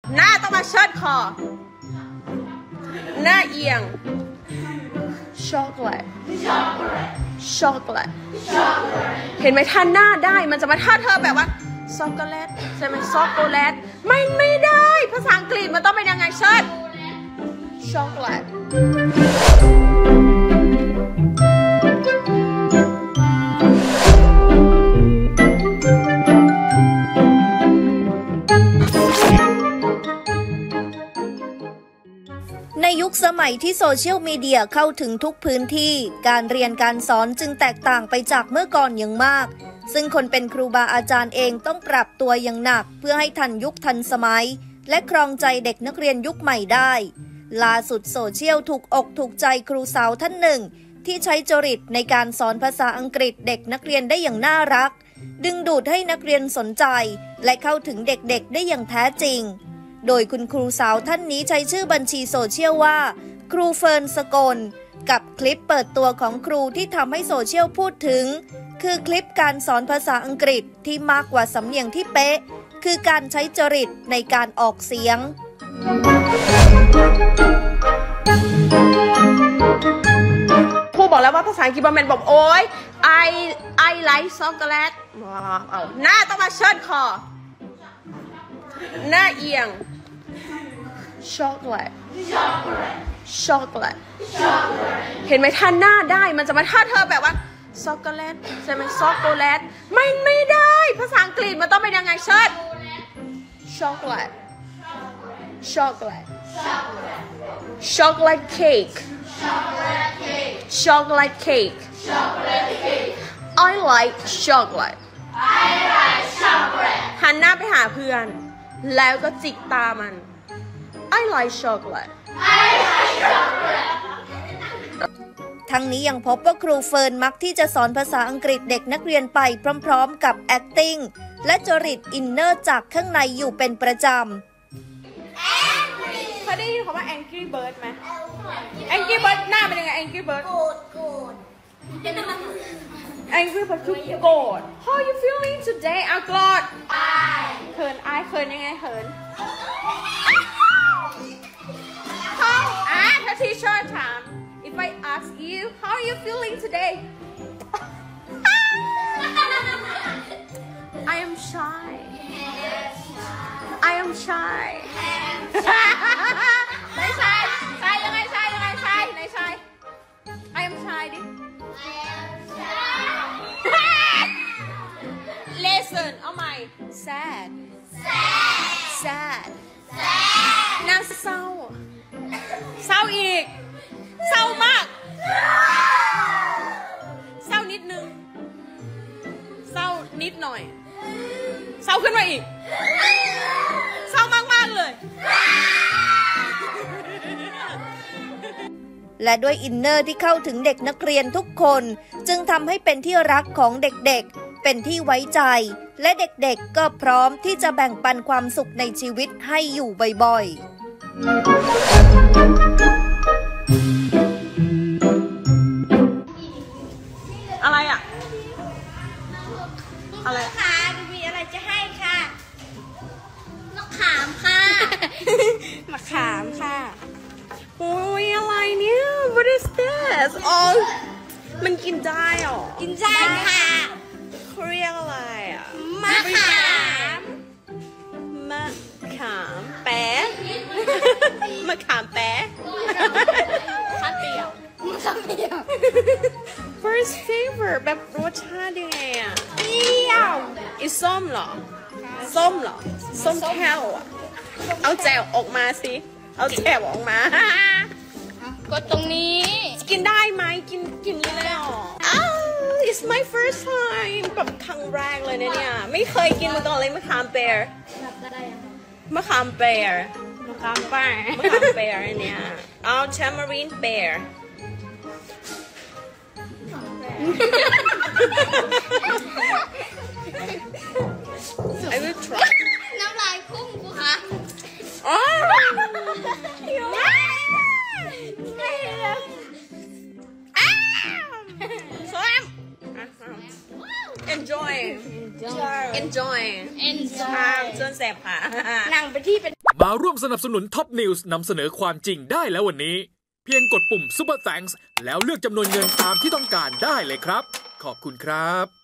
หน้าต้องมาเชิดคอหน้าเอียงช็อกโกแลตช็อกโกแลตเห็นไหมท่าหน้าได้มันจะมาท่าเธอแบบว่าช็อกโกแลตใช่ไหมช็อกโกแลตไม่ได้ภาษาอังกฤษมันต้องเป็นยังไงเชิดช็อกโกแลตในยุคสมัยที่โซเชียลมีเดียเข้าถึงทุกพื้นที่การเรียนการสอนจึงแตกต่างไปจากเมื่อก่อนอย่างมากซึ่งคนเป็นครูบาอาจารย์เองต้องปรับตัวอย่างหนักเพื่อให้ทันยุคทันสมัยและครองใจเด็กนักเรียนยุคใหม่ได้ล่าสุดโซเชียลถูกอกถูกใจครูสาวท่านหนึ่งที่ใช้จริตในการสอนภาษาอังกฤษเด็กนักเรียนได้อย่างน่ารักดึงดูดให้นักเรียนสนใจและเข้าถึงเด็กๆได้อย่างแท้จริงโดยคุณครูสาวท่านนี้ใช้ชื่อบัญชีโซเชียลว่าครูเฟิร์นสกลกับคลิปเปิดตัวของครูที่ทำให้โซเชียลพูดถึงคือคลิปการสอนภาษาอังกฤษที่มากกว่าสำเนียงที่เป๊ะคือการใช้จริตในการออกเสียงครูบอกแล้วว่าภาษาอังกฤษมันบอกโอ๊ย I like chocolate เอาหน้าต้องมาเชิดคอหน้าเอียงช็อกโกแลตช็อกโกแลตเห็นไหมท่าหน้าได้มันจะมาท่าเธอแบบว่าช็อกโกแลตใช่ไหมช็อกโกแลตไม่ได้ภาษาอังกฤษมันต้องเป็นยังไงเชิดช็อกโกแลตช็อกโกแลตช็อกโกแลตเค้กช็อกโกแลตเค้ก I like chocolate หันหน้าไปหาเพื่อนแล้วก็จิกตามัน I like chocolate ทั้งนี้ยังพบว่าครูเฟิร์นมักที่จะสอนภาษาอังกฤษเด็กนักเรียนไปพร้อมๆกับ acting และจริตอินเนอร์จากข้างในอยู่เป็นประจำเคยได้ยินคำว่า Angry Bird ไหม Angry Bird หน้าเป็นยังไง Angry Bird โกรธAngry Bird คือโกรธ How are you feeling today อ่ะโกรธเขินเขินยังไงเขินถ้าทีเชอร์ถาม If I ask you How are you feeling today I am shy I am shy ไหนชายยังไงชายไหนชาย I am shy ดิ Listen เอาใหม่ sad น่าเศร้าอีกเศร้ามากเศร้านิดนึงเศร้านิดหน่อยเศร้าขึ้นมาอีกเศร้ามากๆเลยและด้วยอินเนอร์ที่เข้าถึงเด็กนักเรียนทุกคนจึงทำให้เป็นที่รักของเด็กๆเป็นที่ไว้ใจและเด็กๆก็พร้อมที่จะแบ่งปันความสุขในชีวิตให้อยู่บ่อยๆอะไรอ่ะอะไรค่ะมีอะไรจะให้ค่ะมะขามค่ะมะขามค่ะโอ้ยอะไรเนี่ย What is this อ๋อมันกินได้หรอกินได้ค่ะเขาเรียกอะไรอ่ะมะขามแป๊ะมะขามแป๊ะข้าวเตี๋ยว First flavor แบบรสชาติยังไงอ่ะเปรี้ยวอีส้มเหรอส้มแก้วอ่ะเอาแจ่วออกมาสิเอาแจ่วออกมากดตรงนี้กินได้ไหมกินนี้เลยอ๋อIt's my first time แบบครั้งแรกเลยเนี่ยไม่เคยกินมาก่อนเลยมะขามเปียร์มะขามเปียร์เนี่ยเอาแชมเมอรินเปียร์ I will try น้ำลายพุ่งกูค่ะ Enjoy จนแสบค่ะนั่งไปที่เป็นมาร่วมสนับสนุนท็อปนิวส์นำเสนอความจริงได้แล้ววันนี้เพียงกดปุ่ม Super Thanks แล้วเลือกจำนวนเงินตามที่ต้องการได้เลยครับขอบคุณครับ